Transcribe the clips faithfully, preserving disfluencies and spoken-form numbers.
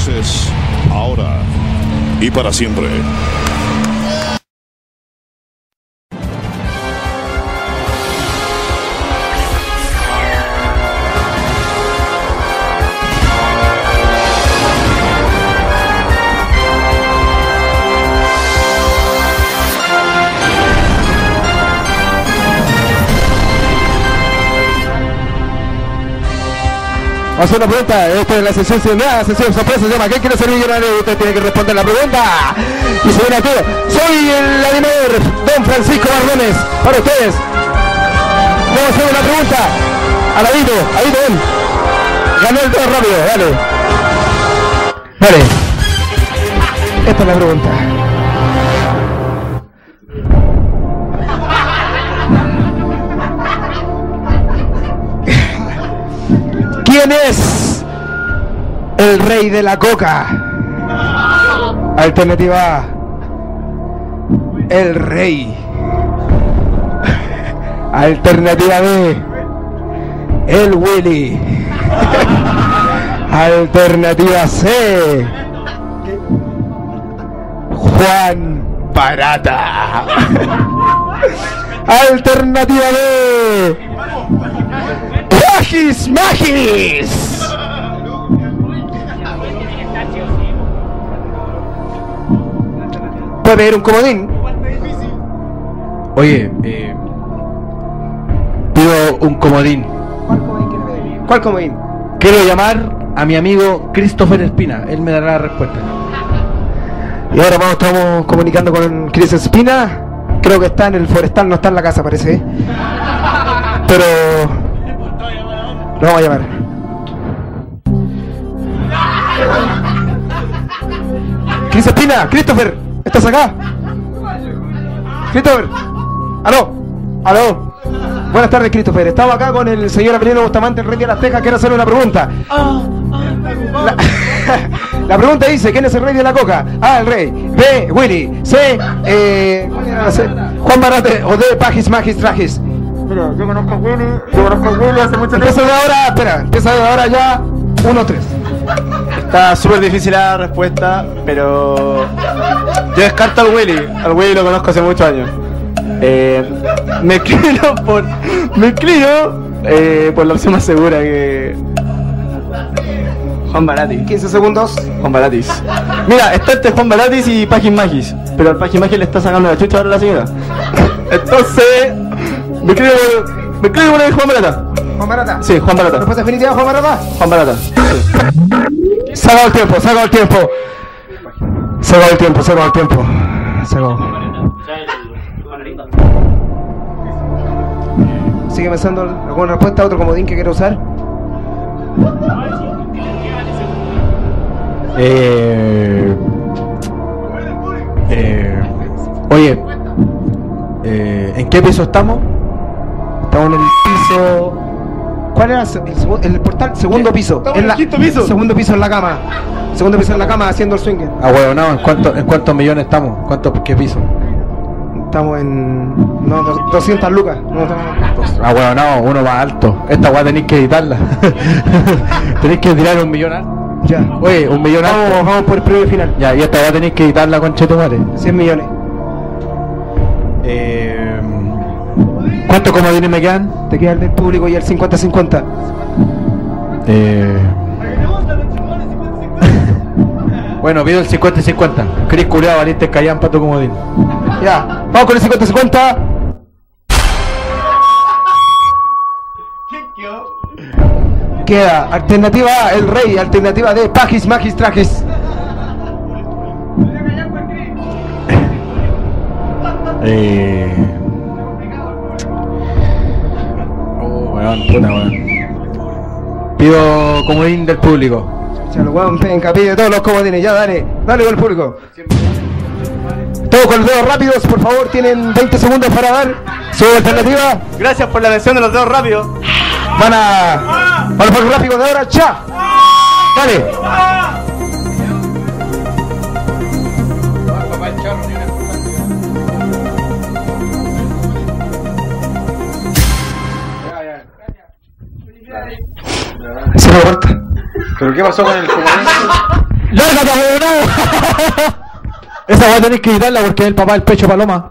Entonces, ahora y para siempre. Vamos a hacer una pregunta, esta es la sesión la sesión sorpresa, se llama ¿Qué quiere ser millonario? Usted tiene que responder la pregunta. Y se viene aquí. Soy el animador, don Francisco Bardones, para ustedes. Vamos a hacer una pregunta. Aladito, ahí ven. Ganó el todo rápido, dale. Dale. Esta es la pregunta. ¿Quién es el rey de la coca? Alternativa A, el rey. Alternativa B, el Willy. Alternativa C, Juan Barata. Alternativa D, Magis Magis. ¿Puede pedir un comodín? Oye, eh, pido un comodín. ¿Cuál comodín quiere pedir? ¿Cuál comodín? Quiero llamar a mi amigo Christopher Espina. Él me dará la respuesta. Y ahora vamos, estamos comunicando con Chris Espina. Creo que está en el forestal, no está en la casa, parece, ¿eh? Pero lo vamos a llamar. Chris Espina, Christopher, ¿estás acá? Christopher, aló, aló. Buenas tardes, Christopher. Estaba acá con el señor Apelino Bustamante, el rey de las Tejas. Quiero hacerle una pregunta. La, la pregunta dice, ¿quién es el rey de la coca? A, el rey. B, Willy. C, eh, ¿cuál era la C? Juan Barate. O D, Pagis Magis Tragis. Mira, yo conozco a Willy, yo conozco a Willy hace mucho tiempo. Empieza de ahora, espera, empieza de ahora ya. uno tres. Está súper difícil la respuesta, pero yo descarto al Willy. Al Willy lo conozco hace muchos años. Eh, me inclino por. Me inclino eh, por la opción más segura que. Juan Barati. quince segundos. Juan Baratis. Mira, está entre Juan Baratis y Pagis Magis. Pero al Pagis Magis le está sacando la chucha ahora a la señora. Entonces. Me inclino por. Me inclino por el Juan Barata. Juan Barata. Sí, Juan Barata. ¿Respuesta definitiva, Juan Barata? Juan Barata. Sí. Se acabó el tiempo, se acabó el tiempo. Se acabó el tiempo, se acabó el tiempo. Se acabó. ¿Sigue pensando alguna respuesta? ¿Otro comodín que quiera usar? Eh, eh, oye, eh, ¿en qué piso estamos? Estamos en el piso... ¿Cuál era el, segu- el portal? Segundo piso. Estamos en en la... el quinto piso. Segundo piso en la cama. Segundo piso en la cama haciendo el swinger. Ah, bueno, no, ¿en, cuánto, ¿en cuántos millones estamos? ¿Cuántos, qué piso? Estamos en... No, dos- doscientas lucas. No, estamos... Ah, bueno, no, uno más alto. Esta weá tenéis que editarla. Tenéis que tirar un millón alto. Ya. Oye, un millón alto. Vamos, vamos por el premio final. Ya, y esta weá tenéis que editarla, conchetumare. cien millones. Eh, ¿Cuántos comodines me quedan? Te queda el del público y el cincuenta cincuenta. Eh... Bueno, pido el cincuenta y cincuenta. Cris culiao, valiste callan para tu comodín. Ya. Vamos con el cincuenta cincuenta. Queda alternativa A, el rey. Alternativa D, Pagis Magis Tragis. Eh... Oh, weón, puta weón. Pido comodín del público. Chalo, weón, venga, pide todos los comodines. Ya, dale. Dale con el público. Todos con los dedos rápidos, por favor. Tienen veinte segundos para dar su alternativa. Gracias por la mención de los dedos rápidos. Van a... Van a por el gráfico de ahora. ¡Ya! Dale. Se me corta. ¿Pero qué pasó con el comodín? ¡Lárgate, huevonao! Esa va a tener que quitarla porque es el papá del pecho paloma.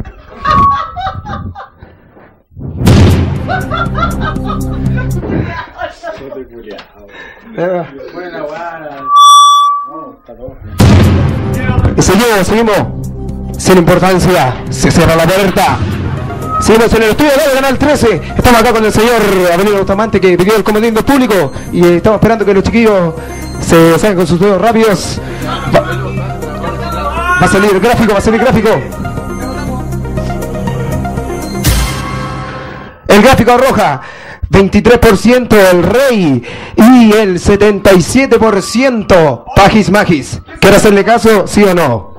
Y seguimos, seguimos. Sin importancia, se cierra la puerta. Seguimos en el estudio de Canal trece. Estamos acá con el señor Avelino Bustamante que pidió el comodín del público. Y eh, estamos esperando que los chiquillos se salgan con sus dedos rápidos. Va, va a salir gráfico, va a salir gráfico. El gráfico arroja veintitrés por ciento el Rey y el setenta y siete por ciento Pagis Magis. ¿Quiere hacerle caso, sí o no?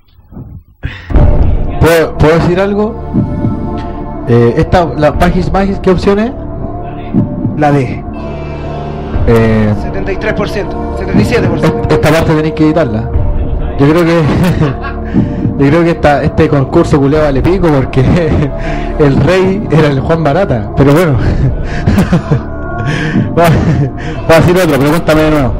¿Puedo, ¿puedo decir algo? Eh, esta, la Pagis Magis, ¿qué opción es? La D. Eh, setenta y tres por ciento, setenta y siete por ciento. Esta parte tenéis que editarla. Yo creo que yo creo que esta, este concurso culeado vale pico porque el Rey era el Juan Barata, pero bueno. Voy a decir otro, pregúntame de nuevo.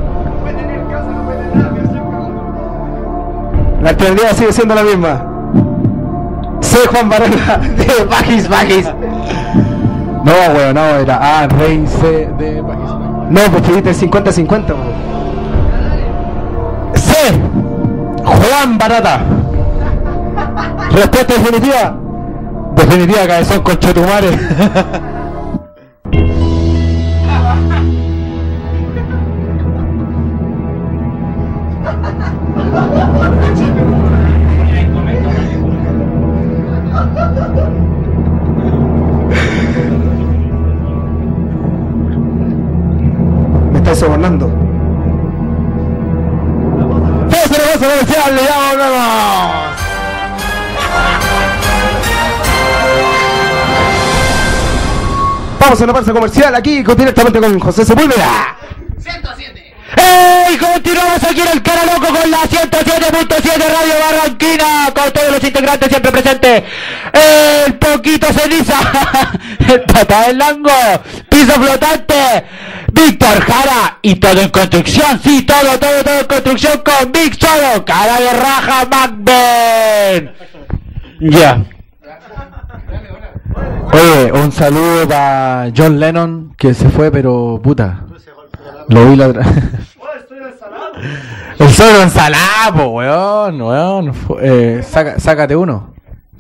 La alternativa sigue siendo la misma. C. Juan Barata de Pagis Magis. No, weón, no, era A, Rey, C, de Pagis Magis. No, pues pediste el cincuenta cincuenta. C. Juan Barata. Respuesta definitiva. Definitiva, cabezón con Chetumare. Me estáis sobornando. ¡Vamos a la comercial! ¡Ya volvemos! Vamos a una pausa comercial aquí directamente con José Sepúlveda. ciento siete. ¡Ey! Continuamos aquí en el Cara Loco con la ciento siete punto siete Radio Barranquina, con todos los integrantes siempre presentes. El Poquito Ceniza, el Tata del Lango, Piso Flotante, Víctor Jara y todo en construcción, sí, todo, todo, todo en construcción con Big Solo, Cara de Raja, MacBen. Ya. Oye, un saludo para John Lennon que se fue, pero puta. Lo vi la otra. El solo ensalada, po, weón, weón. Eh, saca, sácate uno.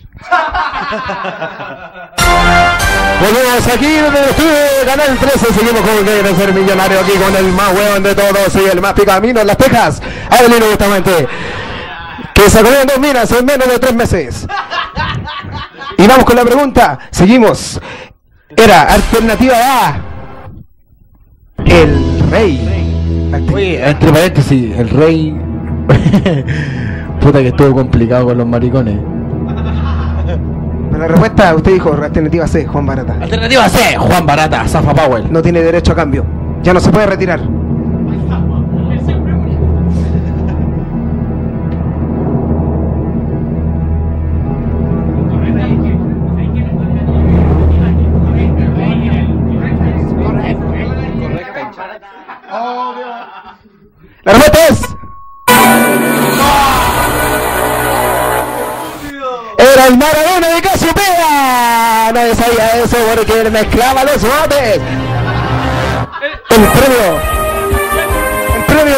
Volvemos aquí en el estudio de Canal trece. Seguimos con el que ser millonario aquí con el más hueón de todos y el más picamino en las Tejas, Avelino Bustamante, que se comió dos minas en menos de tres meses. Y vamos con la pregunta. Seguimos. Era alternativa A. El Rey. Oye, entre paréntesis, el Rey. Puta que estuvo complicado con los maricones. Pero la respuesta, usted dijo alternativa C, Juan Barata. Alternativa C, Juan Barata, Zafa Powell. No tiene derecho a cambio. Ya no se puede retirar. La respuesta es... Era el Maradona de Casiopea. Nadie sabía eso porque él mezclaba los botes. El premio. El premio.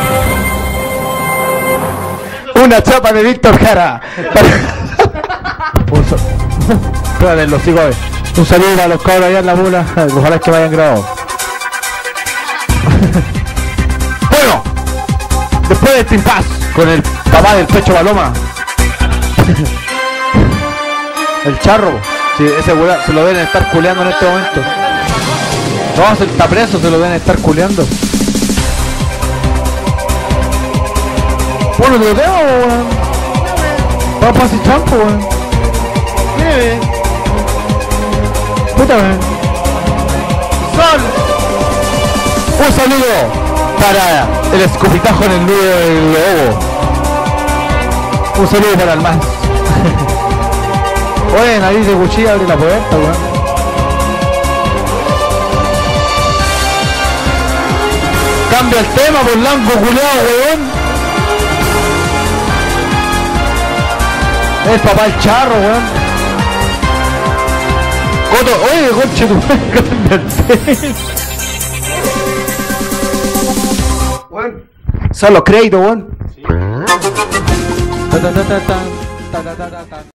Una chapa de Víctor Jara. Un so... Espérate, los sigo a ver. Un saludo a los cabros allá en la mula. Ojalá es que me hayan grabado. Bueno, después de este impasse con el papá del pecho paloma, el charro, sí, ese weá se lo deben estar culeando en este momento. No, se está preso, se lo deben estar culeando. Bueno, te lo tengo, weón. Vamos para ese champo, weón. Puta, weón. Sol. Un saludo para el escupitajo en el nudo del lobo. Un saludo para el más. Oye, nariz de cuchilla, abre la puerta, weón. Cambia el tema por Lango culiao, weón. El papá el charro, weón. Coto, oye, conche tu madre, cambia el tema. Weón. Son los créditos, weón. Ta, ta, ta, ta, ta, ta, ta, ta, ta.